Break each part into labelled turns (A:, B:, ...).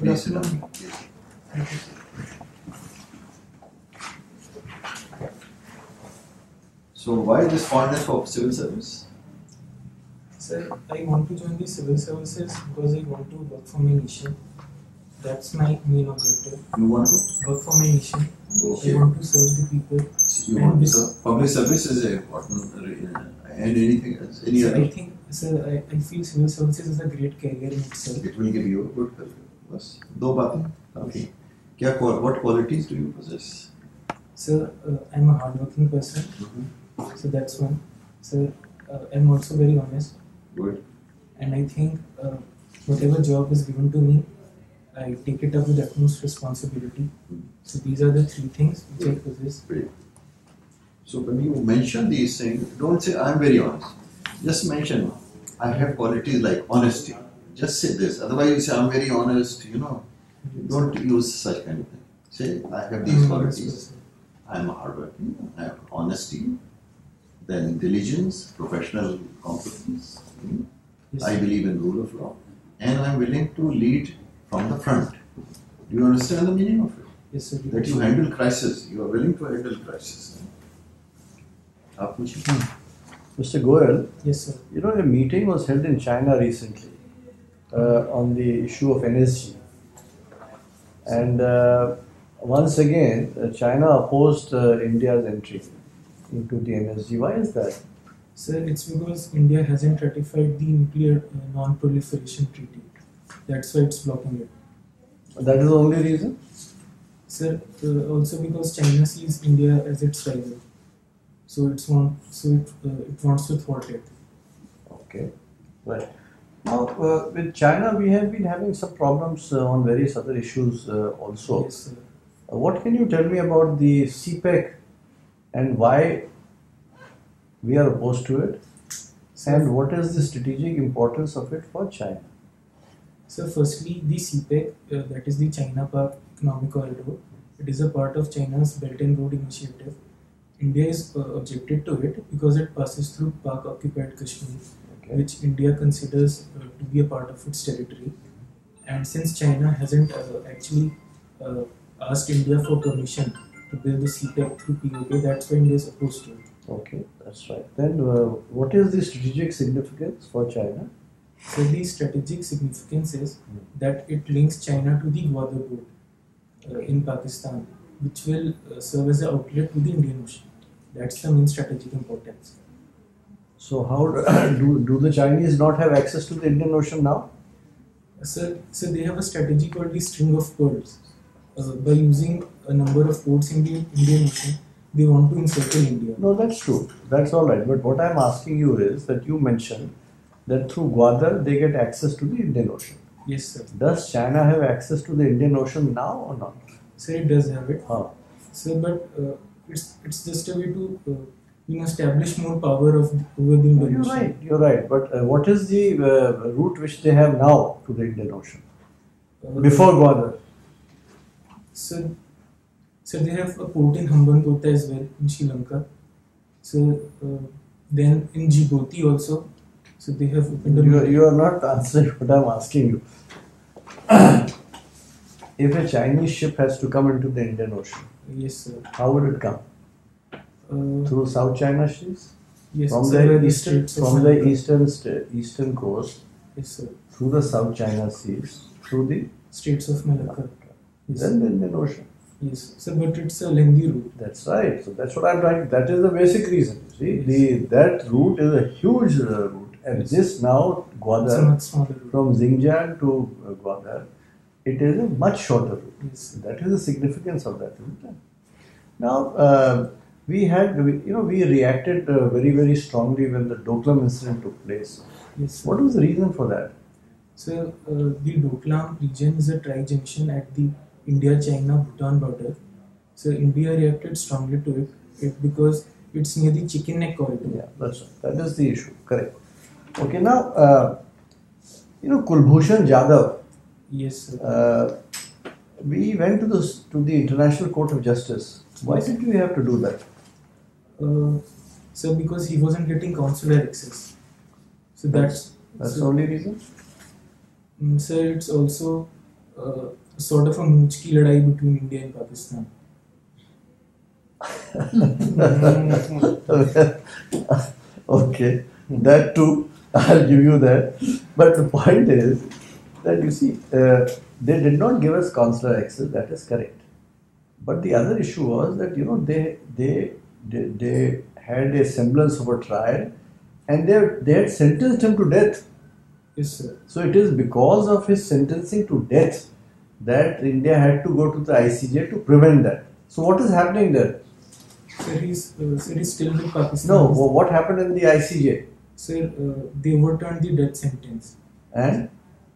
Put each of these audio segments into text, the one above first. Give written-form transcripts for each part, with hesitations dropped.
A: Please sit down.
B: Thank you.
A: So why this fondness for civil service?
B: Sir, I want to join the civil services because I want to work for my nation. That's my main objective.
A: You want to
B: work for my nation.
A: Okay.
B: I want to serve the people.
A: You want to serve. Public service is important. And anything else? Any
B: So
A: other?
B: I think, sir, I feel civil services is a great career in itself.
A: It will give you a good career. बस दो बातें. Okay. What qualities do you possess?
B: Sir, I'm a hardworking person. So that's one. Sir, I'm also very honest.
A: Good.
B: And I think whatever job is given to me, I take it up with utmost responsibility. So these are the three things which I possess.
A: Great. So when you mention these things, don't say I'm very honest. Just mention I have qualities like honesty. Just say this. Otherwise you say I'm very honest. Don't use such kind of thing. Say I have these qualities. I am hardworking. I have honesty. Then diligence, professional competence.
B: Yes,
A: I believe in rule of law, and I am willing to lead from the front. Do you understand the meaning of it?
B: yes, sir.
A: That you handle crisis. You are willing to handle crisis. आप पूछिए.
C: Mr. Goyal,
B: Yes, sir.
C: a meeting was held in China recently on the issue of NSG. And once again, China opposed India's entry into the NSG. Why is that?
B: Sir, it's because India hasn't ratified the nuclear non-proliferation treaty. That's why it's blocking it.
C: That is the only reason?
B: Sir, also because China sees India as its rival. So it wants to thwart it.
C: Okay, right. Now, with China, we have been having some problems on various other issues also.
B: Yes, sir.
C: What can you tell me about the CPEC and why we are opposed to it? And what is the strategic importance of it for China?
B: So firstly, the CPEC, that is the China-Pak Economic Corridor, it is a part of China's Belt and Road Initiative. India is objected to it because it passes through Pak-occupied Kashmir, which India considers to be a part of its territory. And since China hasn't actually asked India for permission to build the CPEC through POK, that's why India is opposed to it.
C: Okay, that's right. Then what is the strategic significance for China?
B: So the strategic significance is that it links China to the Gwadar port in Pakistan, which will serve as an outlet to the Indian Ocean. That's the main strategic importance.
C: So how do the Chinese not have access to the Indian Ocean now?
B: So they have a strategy called the String of Pearls. By using a number of ports in the Indian Ocean, they want to encircle India.
C: No, that's true. That's all right. But what I'm asking you is that you mentioned that through Gwadar they get access to the Indian Ocean.
B: Yes, sir.
C: Does China have access to the Indian Ocean now or not?
B: So it does have it.
C: Huh.
B: So, but it's just a way to establish more power over the Indian Ocean.
C: You're right. But what is the route which they have now to the Indian Ocean before Gwadar?
B: So they have a port in Hambantota as well in Sri Lanka. So then in Djibouti also. So they have opened
C: You are not answering what I'm asking you. If a Chinese ship has to come into the Indian Ocean,
B: yes, sir.
C: how would it come? Through South China Seas?
B: Yes,
C: From
B: sir.
C: the eastern coast,
B: yes, sir.
C: through the South China Seas, through the
B: Straits of Malacca. Yes,
C: then the Indian Ocean.
B: yes, sir. But it's a lengthy route.
C: That's right. So that's what I'm trying. That is the basic reason. See,
B: Yes.
C: that route is a huge route, and
B: Yes.
C: this now
B: It's a
C: Gwadar
B: much smaller route.
C: from Xinjiang to Gwadar, it is a much shorter route.
B: Yes.
C: That is the significance of that route. Now we reacted very, very strongly when the Doklam incident took place.
B: Yes, sir.
C: What was the reason for that?
B: So the Doklam region is a tri-junction at the India-China-Bhutan border. So India reacted strongly to it because it's near the Chicken Neck corridor.
C: Yeah, that's right. That is the issue. Correct. Okay, now Kulbhushan Jadhav.
B: Yes, sir.
C: We went to the International Court of Justice. Why did we have to do that?
B: So because he wasn't getting consular access. So that's
C: the only reason.
B: So it's also sort of a mooch ki ladai between India and Pakistan.
C: Okay, that too, I'll give you that. But the point is that you see, they did not give us consular access, that is correct. But the other issue was that, you know, they had a semblance of a trial and they had sentenced him to death.
B: Yes, sir.
C: So it is because of his sentencing to death that India had to go to the ICJ to prevent that. So what is happening there?
B: Sir, he's still with Pakistan.
C: No, what happened in the ICJ?
B: Sir, they overturned the death sentence.
C: And?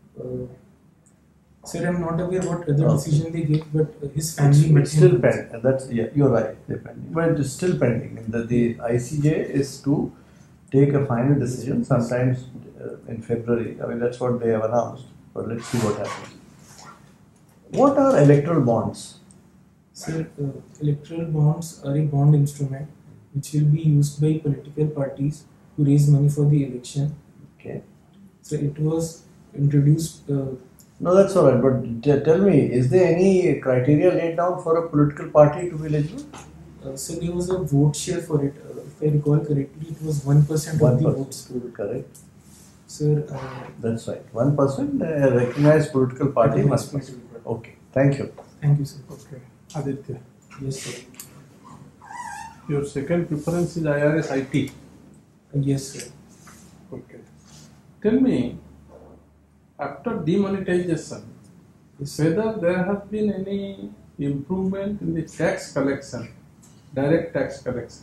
B: Sir, I'm not aware what other decision they gave, but his family...
C: It's still pending. That's, yeah, you're right, they're pending. But it is still pending. And the ICJ is to take a final decision sometimes in February. I mean, that's what they have announced. But let's see what happens. What are electoral bonds?
B: Sir, electoral bonds are a bond instrument which will be used by political parties to raise money for the election.
C: Okay.
B: So it was introduced...
C: no, that's all right. But tell me, is there any criteria laid down for a political party to be eligible?
B: So there was a vote share for it. If I recall correctly, it was 1% of the votes.
C: Correct.
B: Sir,
C: that's right. 1% a recognized political party must be. Okay. Thank you.
B: Thank you, sir.
D: Okay. Aditya.
B: Yes, sir.
D: Your second preference is IRS IT.
B: Yes, sir.
D: Okay. Tell me, after demonetization, whether there has been any improvement in the tax collection, direct tax collection?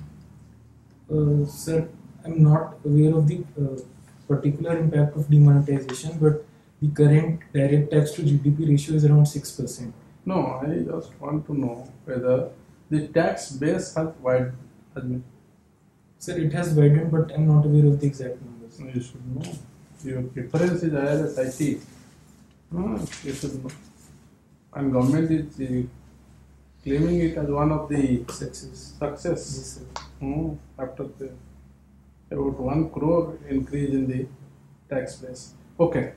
B: Sir, I'm not aware of the particular impact of demonetization, but the current direct tax to GDP ratio is around 6%.
D: No, I just want to know whether the tax base has widened.
B: Sir, it has widened, but I'm not aware of the exact numbers.
D: No, you should know. Your preference is IRS IT. No, you should know. And government is claiming it as one of the
B: Success.
D: Success.
B: Yes, sir.
D: After the about 1 crore increase in the tax base. Okay.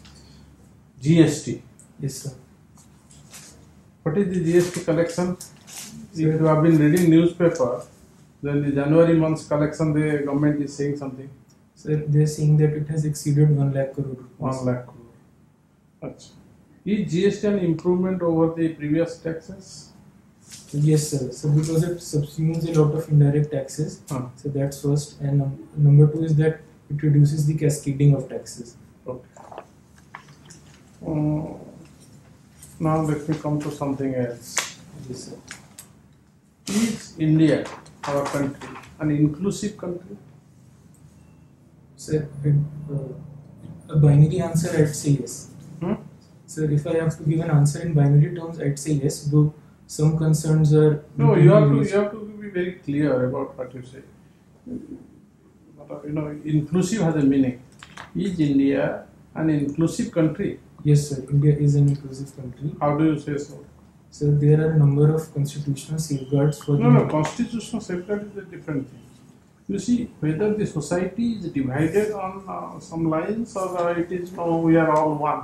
D: GST.
B: Yes, sir.
D: What is the GST collection? If you have been reading newspaper, then the January month's collection, the government is saying something.
B: Sir, they are saying that it has exceeded 1 lakh crore rupees.
D: 1 lakh crore. Achha. Is GST an improvement over the previous taxes?
B: Yes, sir. So because it subsumes a lot of indirect taxes,
D: Huh.
B: so that's first. And number 2 is that it reduces the cascading of taxes.
D: Okay. Now let me come to something else.
B: Yes, sir.
D: Is India, our country, an inclusive country?
B: Sir, a binary answer, I'd say yes. Sir, if I have to give an answer in binary terms, I'd say yes, though some concerns are...
D: No, you have to be very clear about what you say. Inclusive has a meaning. Is India an inclusive country?
B: Yes, sir. India is an inclusive country.
D: How do you say so?
B: So there are a number of constitutional safeguards for
D: No, constitutional safeguard is a different thing. You see, whether the society is divided on some lines or it is, we are all one.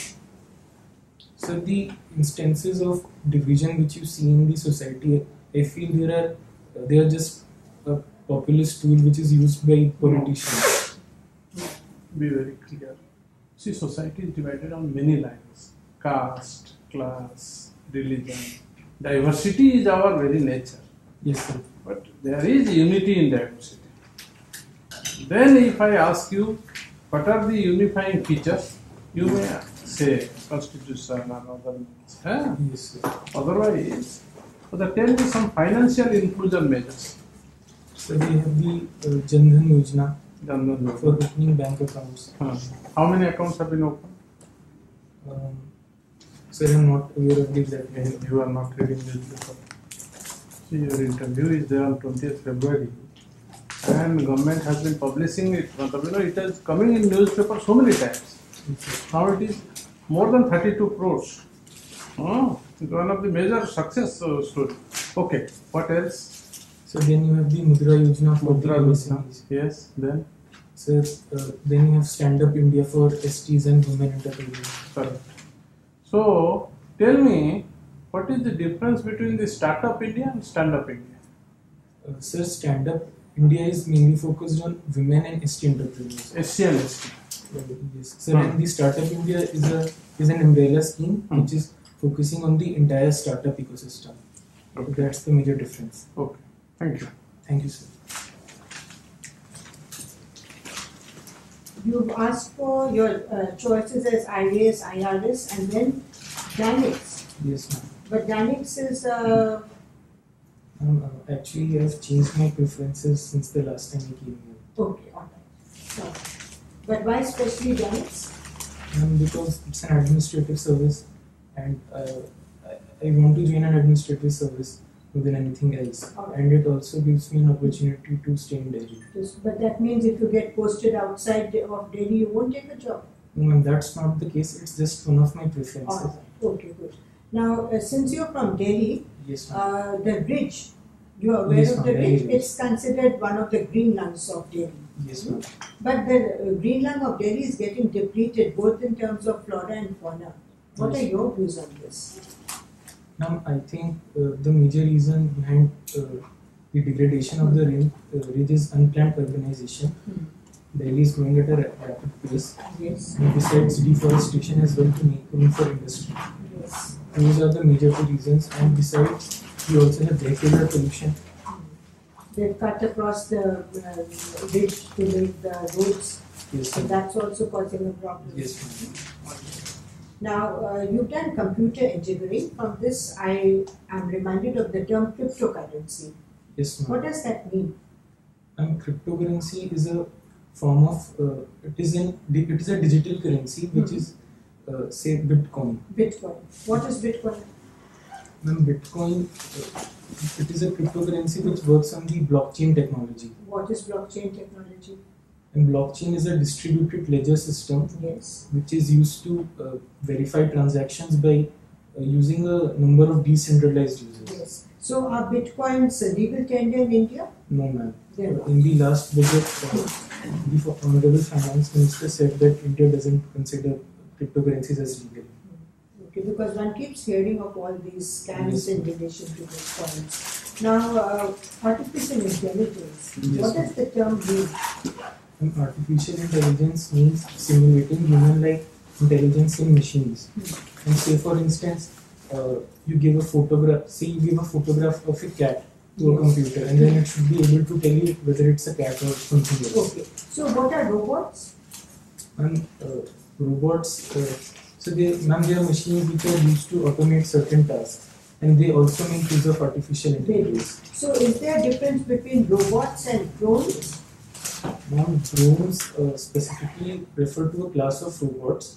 B: So the instances of division which you see in the society, I feel they are just a populist tool which is used by politicians.
D: Be very clear. See, society is divided on many lines. Caste, class, religion. Diversity is our very nature.
B: Yes, sir.
D: But there is unity in diversity. Then if I ask you, what are the unifying features? You may say constitution and other means.
B: Yes, sir.
D: Otherwise, tell me some financial inclusion measures.
B: So we have the Jan Dhan Yojana
D: Jan
B: for opening bank accounts.
D: How many accounts have been opened?
B: Sir, I am not aware of the exact number.
D: You are not reading newspaper. See, your interview is there on 20th February. And government has been publishing it. It is coming in newspaper so many times. Now it is more than 32 crores. It's one of the major success stories. Okay, what else?
B: So then you have the Mudra Yojana for
D: Mudra
B: the
D: Yojana.
B: SMEs.
D: Yes, then?
B: So then you have Stand Up India for STs and women enterprises.
D: Correct. So tell me, what is the difference between the Startup India and Stand Up India?
B: Sir, Stand Up India is mainly focused on women and ST entrepreneurs.
D: SC and ST.
B: Yes. Sir, and the Startup India is an umbrella scheme which is focusing on the entire startup ecosystem.
D: Okay.
B: That's the major difference.
D: Okay. Thank you.
B: Thank you, sir.
E: You've asked for your choices as IAS, IRS, and then Dynamics.
B: Yes, ma'am.
E: But Dynamics is
B: Actually, I've changed my preferences since the last time I came here.
E: okay, alright. So, but why especially Dynamics?
B: Because it's an administrative service, and I want to join an administrative service more than anything else.
E: Alright.
B: And it also gives me an opportunity to stay in Delhi.
E: Yes, but that means if you get posted outside of Delhi, you won't take a job.
B: No, ma'am, that's not the case. It's just one of my preferences.
E: Alright. Okay, good. Now, since you're from Delhi,
B: Yes, ma'am.
E: the bridge, you are aware
B: Yes,
E: of
B: ma'am,
E: the
B: very
E: bridge?
B: well.
E: It's considered one of the green lungs of Delhi.
B: Yes, ma'am.
E: But the green lung of Delhi is getting depleted both in terms of flora and fauna. What
B: Yes.
E: are your views on this?
B: Now, I think the major reason behind the degradation of the ridge is unplanned urbanization. Delhi is growing at a rapid pace.
E: Yes.
B: And besides deforestation as well to make room for industry.
E: Yes.
B: Those are the major two reasons. And besides, we also have vehicular pollution.
E: They've cut across the ridge to make the roads.
B: Yes,
E: So
B: ma'am.
E: that's also causing a problem.
B: Yes, ma'am.
E: Now, you've done computer engineering. From this, I am reminded of the term cryptocurrency.
B: Yes, ma'am.
E: What does that mean?
B: And cryptocurrency is a form of it is a digital currency which is say Bitcoin.
E: Bitcoin. What is Bitcoin?
B: Ma'am, Bitcoin it is a cryptocurrency which works on the blockchain technology.
E: What is blockchain technology?
B: And blockchain is a distributed ledger system
E: Yes.
B: which is used to verify transactions by using a number of decentralized users.
E: Yes. So are Bitcoins legal tender in India?
B: No, ma'am.
E: They're not.
B: In the last budget, the Honorable Finance Minister said that India doesn't consider cryptocurrencies as legal.
E: Okay, because one keeps hearing of all these scams
B: Yes.
E: in relation to Bitcoins. Now, artificial intelligence.
B: Yes.
E: What does the term mean?
B: And artificial intelligence means simulating human-like intelligence in machines. And say, for instance, you give a photograph. Say you give a photograph of a cat to a computer, and then it should be able to tell you whether it's a cat or something else.
E: Okay, so what are robots?
B: And robots, so they are machines which are used to automate certain tasks, and they also make use of artificial intelligence.
E: So is there a difference between robots and drones?
B: Now, drones specifically refer to a class of robots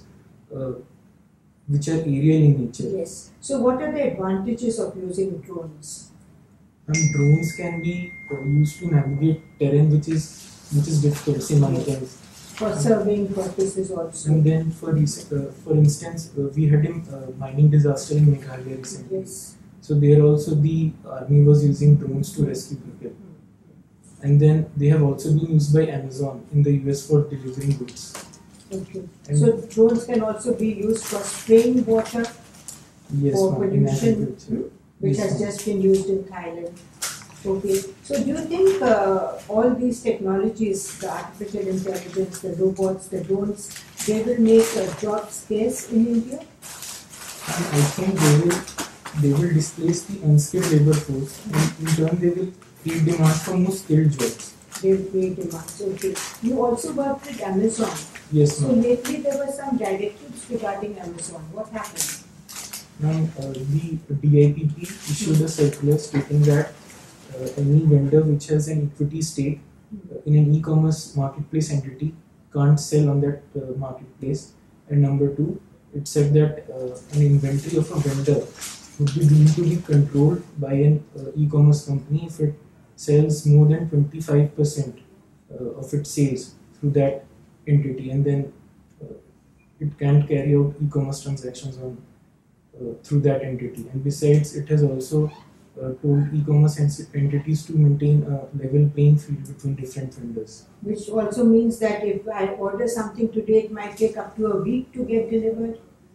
B: which are aerial in nature.
E: Yes. So what are the advantages of using drones?
B: And drones can be used to navigate terrain which is difficult, say mountains.
E: For surveying purposes also.
B: And then, for instance, we had a mining disaster in Meghalaya recently.
E: Yes.
B: So there also the army was using drones to rescue people. And then they have also been used by Amazon in the US for delivering goods.
E: Okay.
B: And
E: So drones can also be used for spraying water,
B: yes,
E: for
B: ma'am, in
E: pollution,
B: agriculture.
E: which
B: Yes,
E: has
B: ma'am.
E: just been used in Thailand. Okay. So do you think all these technologies, the artificial intelligence, the robots, the drones, they will make jobs scarce in India?
B: And I think they will displace the unskilled labor force, and in turn they will create demand for more skilled jobs.
E: They will create demands. Okay. You also worked with Amazon.
B: Yes,
E: So
B: ma'am.
E: lately there were some directives regarding Amazon. What happened?
B: Now, the DIPP issued a circular stating that any vendor which has an equity stake in an e-commerce marketplace entity can't sell on that marketplace. And number two, it said that an inventory of a vendor would be deemed to be controlled by an e-commerce company if it sells more than 25% of its sales through that entity, and then it can't carry out e-commerce transactions on through that entity. And besides, it has also told e-commerce entities to maintain a level playing field between different vendors.
E: Which also means that if I order something today, it might take up to a week to get delivered.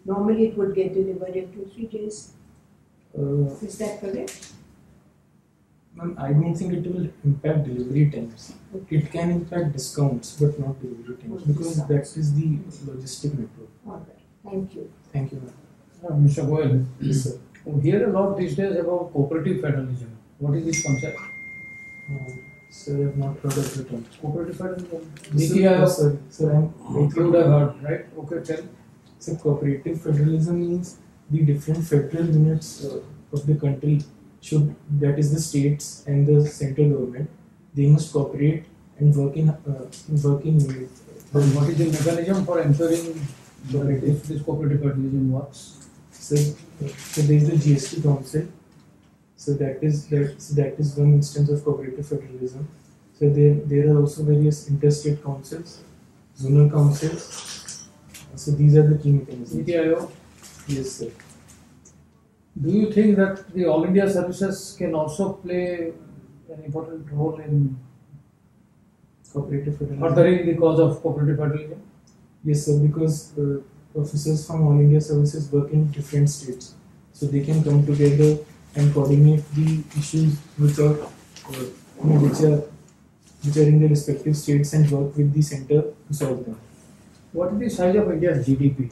E: Normally it would get delivered in 2-3 days.
B: Uh,
E: Is that correct?
B: Ma'am, I don't think it will impact delivery times.
E: Okay.
B: It can impact discounts, but not delivery times, because that is the logistic network.
E: Alright, thank you.
B: Thank you, ma'am.
F: Mr. Goyal,
B: Yes, sir.
F: we hear a lot these days about cooperative federalism. What is this concept?
B: Sir, I have not heard of the term.
F: Cooperative federalism?
B: Sir,
F: You would have heard, right? Okay, tell.
B: So cooperative federalism means the different federal units of the country should, that is the states and the central government, they must cooperate and work in unit.
F: And what is the mechanism for ensuring that if this cooperative federalism works?
B: So there is the GST Council. So that is one instance of cooperative federalism. So there are also various interstate councils, zonal councils. So these are the key mechanisms.
F: Niti Aayog?
B: Yes, sir.
F: Do you think that the All India services can also play an important role in
B: Cooperative federalism.
F: furthering the cause of cooperative federalism?
B: Yes, sir. Because officers from All India services work in different states, so they can come together and coordinate the issues which are in the respective states and work with the center to solve them.
F: What is the size of India's GDP?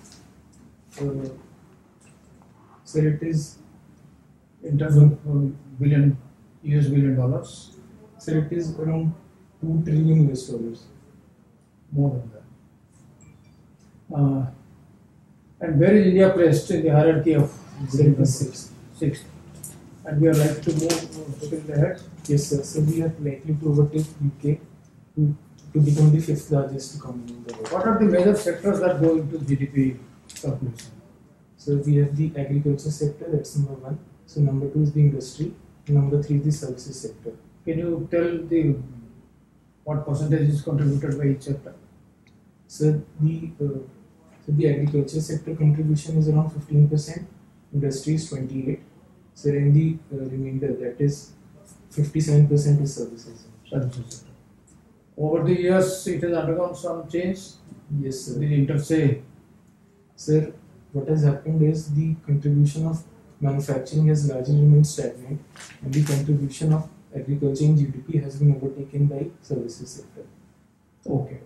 B: Sir, it is
F: In terms of US billion dollars?
B: Sir, it is around $2 trillion.
F: More than that. And where is India placed in the hierarchy of
B: Sir, it is sixth.
F: Sixth. And we are likely to move in the head.
B: Yes, sir. So we are likely to overtake UK to become the fifth largest economy in the world.
F: What are the major sectors that go into GDP calculation?
B: So we have the agriculture sector, that's number one. So number two is the industry. Number three is the services sector.
F: Can you tell what percentage is contributed by each sector?
B: So the agriculture sector contribution is around 15%. Industry is 28%. So in the remainder, that is 57% is services.
F: Services sector. Over the years, it has undergone some change.
B: Yes, sir.
F: The interstate.
B: Sir, what has happened is the contribution of manufacturing has largely remained stagnant, and the contribution of agriculture in GDP has been overtaken by services sector.
F: Okay.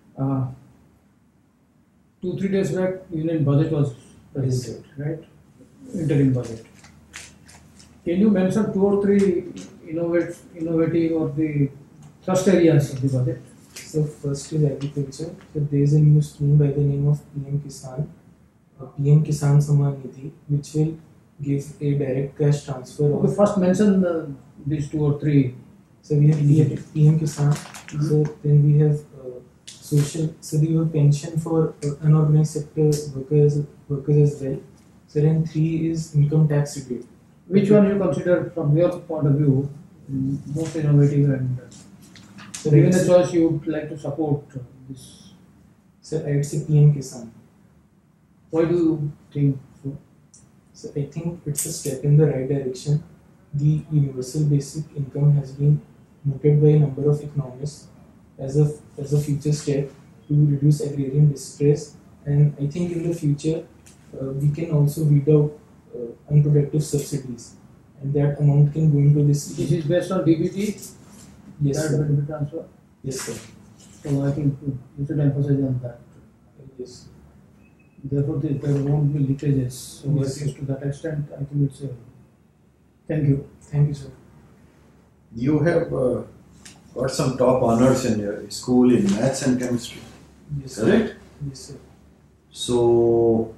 F: 2-3 days back, Union budget was presented, right? Interim budget. Can you mention 2 or 3 innovative or the thrust areas of the budget?
B: So first is agriculture. So there is a new scheme by the name of PM Kisan Samman Nidhi, which will give a direct cash transfer.
F: Okay, first mention these 2 or 3.
B: So we have PM Kisan. So then we have social. So we have pension for unorganized sector workers as well. So then 3 is income tax rebate.
F: Which one you consider from your point of view most innovative and
B: So
F: given a choice you would like to support this?
B: So I'd say PM Kisan.
F: Why do you think so?
B: So I think it's a step in the right direction. The universal basic income has been noted by a number of economists as a future step to reduce agrarian distress, and I think in the future we can also weed out unproductive subsidies, and that amount can go into this.
F: This is based on DBT?
B: Yes,
F: That
B: sir.
F: benefit transfer?
B: Yes, sir.
F: So I think you should emphasize on that.
B: Yes.
F: Therefore, there won't be leakages. So
B: Yes,
F: at least to that extent, I think it's a. Thank you.
B: Thank you, sir.
A: You have got some top honors in your school in maths and chemistry,
B: Yes, sir.
A: correct?
B: Yes, sir.
A: So,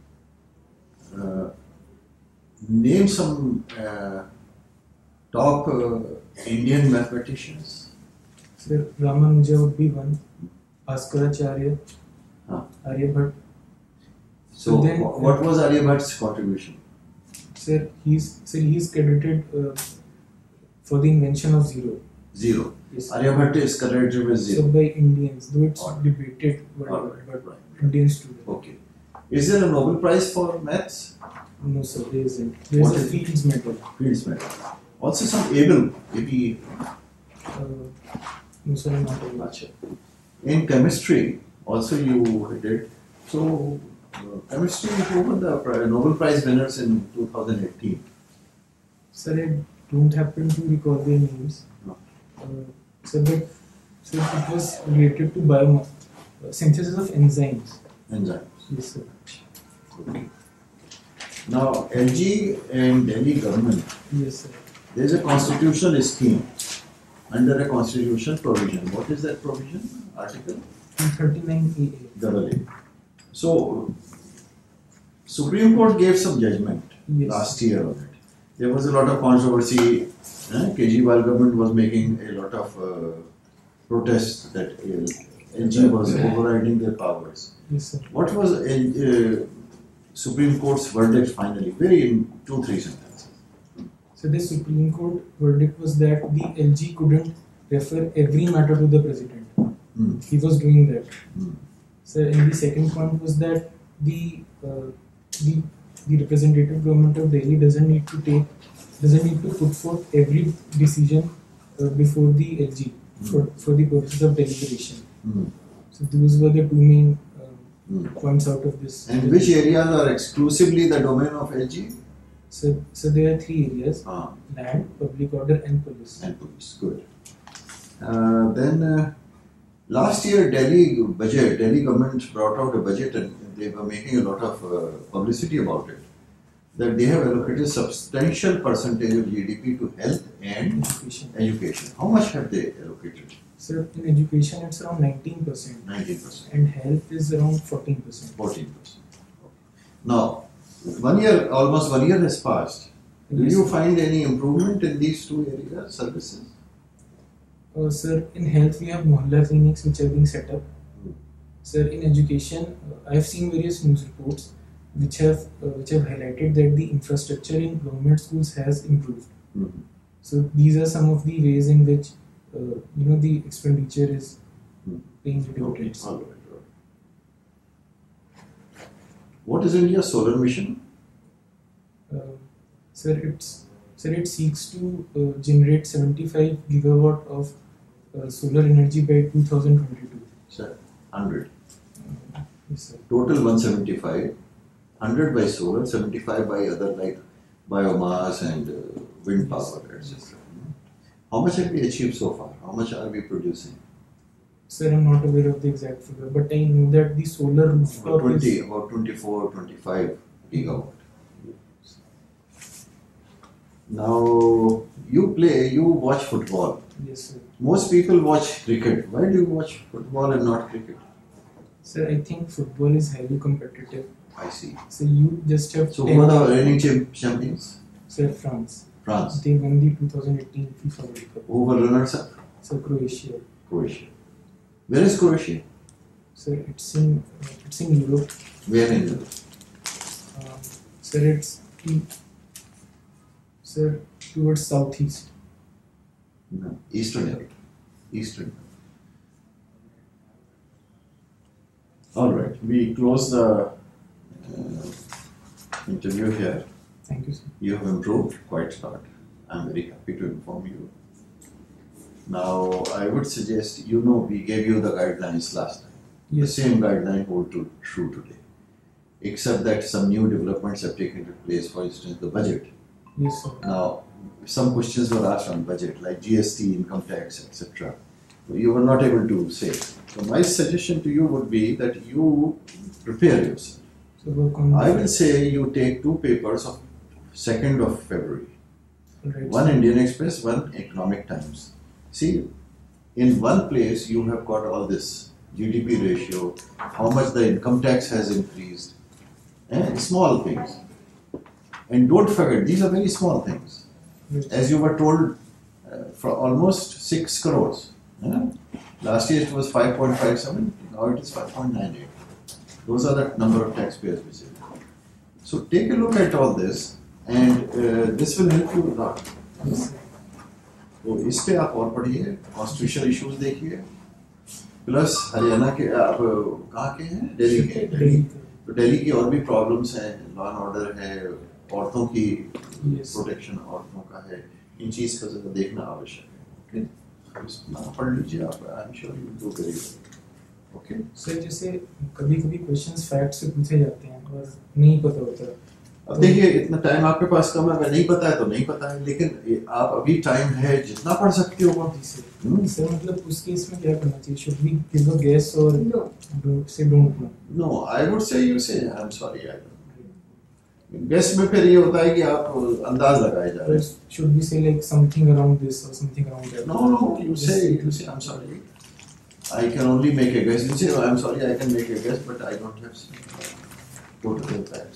A: name some top Indian mathematicians.
B: Sir, Ramanuja would be one. Bhaskaracharya,
A: Huh.
B: Aryabhat.
A: So,
B: Then-
A: what was Aryabhat's contribution?
B: Sir, he's credited for the invention of zero.
A: Zero.
B: Yes.
A: Aryabhat is credited with
B: So
A: zero.
B: by Indians, though it's
A: Alright.
B: debated, whatever,
A: Alright,
B: but
A: right.
B: Indians do that.
A: Okay. Is there a Nobel Prize for maths?
B: No, sir, there isn't. There's
A: What
B: a
A: is it?
B: Fields Medal.
A: Fields Medal. Also some able, maybe.
B: No, sir, I'm not aware.
A: Acha. In chemistry, also you did. So, Chemistry, who were the Nobel Prize winners in 2018?
B: Sir, I don't happen to recall their names.
A: No.
B: Sir, but sir, it was related to synthesis of enzymes.
A: Enzymes.
B: Yes, sir.
A: Okay. Now, LG and Delhi government,
B: Yes, sir.
A: there is a constitutional scheme under a constitutional provision. What is that provision? Article
B: 39AA.
A: AA. So, Supreme Court gave some judgment
B: Yes.
A: last year on it. There was a lot of controversy. Kejriwal government was making a lot of protests that LG was overriding their powers.
B: Yes, sir.
A: What was Supreme Court's verdict finally? Very in 2-3 sentences.
B: So the Supreme Court verdict was that the LG couldn't refer every matter to the president. He was doing that. So, and the second point was that the representative government of Delhi doesn't need to put forth every decision before the LG for the purposes of deliberation. So those were the two main points out of this.
A: And which areas are exclusively the domain of LG?
B: So there are 3 areas:
A: Ah,
B: land, public order, and police.
A: and police. Good. Then last year Delhi government brought out a budget and they were making a lot of publicity about it. That they have allocated substantial percentage of GDP to health and education. How much have they allocated?
B: So in education it's around 19%.
A: 19%.
B: And health is around 14%.
A: 14%. Now, almost one year has passed. Do you find any improvement in these two areas, services?
B: Sir, in health we have mohalla clinics which are being set up. Sir, in education, I have seen various news reports which have highlighted that the infrastructure in government schools has improved. So these are some of the ways in which the expenditure is being divided.
A: All right. What is India's solar mission?
B: Sir, it seeks to generate 75 gigawatt of solar energy by 2022.
A: Sir, 100.
B: Yes, sir.
A: Total 175. 100 by solar, 75 by other like biomass and wind power, etc. How much have we achieved so far? How much are we producing?
B: Sir, I'm not aware of the exact figure, but I know that the solar rooftop
A: About 24, 25 gigawatt. Now, you watch football.
B: Yes, sir.
A: Most people watch cricket. Why do you watch football and not cricket?
B: Sir, I think football is highly competitive.
A: I see.
B: So you just have
A: So, who are the reigning champions?
B: Sir, France.
A: France.
B: They won the 2018 FIFA World Cup.
A: Who were runners up?
B: Sir, Croatia.
A: Croatia. Where is Croatia?
B: Sir, it's in Europe.
A: Where in Europe?
B: Sir, towards southeast.
A: No, Eastern Europe. Eastern Europe. All right, we close the interview here.
B: Thank you, sir.
A: You have improved quite a lot. I'm very happy to inform you. Now, I would suggest, we gave you the guidelines last time.
B: Yes.
A: The same guideline hold true today. Except that some new developments have taken place, for instance, the budget.
B: Yes, sir.
A: Now, some questions were asked on budget, like GST, income tax, etc. You were not able to say. So my suggestion to you would be that you prepare yourself.
B: So work on.
A: I will say you take 2 papers of 2nd of February.
B: Right,
A: One
B: sir.
A: Indian Express, one Economic Times. See, in one place you have got all this GDP ratio, how much the income tax has increased, and small things. And don't forget, these are very small things.
B: Right.
A: As you were told, for almost 6 crores. Last year it was 5.57, now it is 5.98. Those are the number of taxpayers visible. So take a look at all this, and this will help you a lot. तो इस पे आप और पढ़िए, constitutional issues देखिए, plus Haryana के आप कहाँ के हैं? दिल्ली के। तो दिल्ली की और भी प्रॉब्लम्स हैं, लॉ एंड ऑर्डर है, औरतों की प्रोटेक्शन औरतों का है, इन चीज़ का ज़रा देखना आवश्यक है। ओके, पढ़ लीजिए आप, I am sure you will do very well. Okay.
B: Sir जैसे कभी-कभी क्वेश्चंस फैक्ट से पूछे जाते हैं और नहीं पता होता।
A: अब देखिए इतना टाइम आपके पास कम है, अगर नहीं पता है तो नहीं पता है, लेकिन आप अभी टाइम है जितना पढ़ सकते हो।
B: सर मतलब उस केस में क्या करना चाहिए? Should we give a guess or say don't know?
A: No, I would say you say I am sorry, I don't. Guess में फिर ये होता है कि आप अंदाज लगाए जा रहे हैं।
B: Should we say like something around this or something around that?
A: No, you say I am sorry, I can only make a guess. You say, oh, I'm sorry, I can make a guess, but I don't have total facts.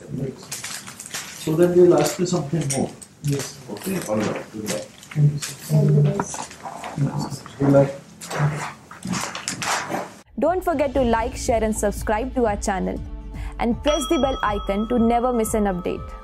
A: So then we'll ask you something more.
B: Yes.
A: Okay, all right, good luck.
B: Thank you, sir.
E: All the best.
C: Good luck.
G: Don't forget to like, share and subscribe to our channel and press the bell icon to never miss an update.